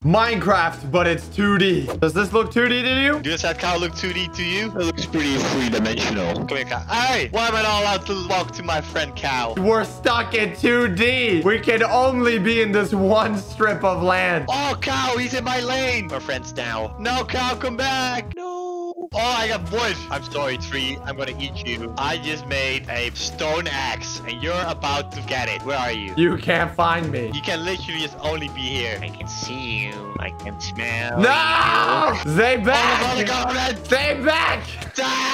Minecraft, but it's 2D. Does this look 2D to you? Does that cow look 2D to you? It looks pretty three-dimensional. Come here, cow. Hey, why am I not allowed to walk to my friend cow? We're stuck in 2D. We can only be in this one strip of land. Oh, cow, he's in my lane. We're friends now. No, cow, come back. No. Oh, I got wood. I'm sorry, tree. I'm gonna eat you. I just made a stone axe, and you're about to get it. Where are you? You can't find me. You can literally just only be here. I can see you. I can smell No! you. Stay back! Oh, Stay back! Die!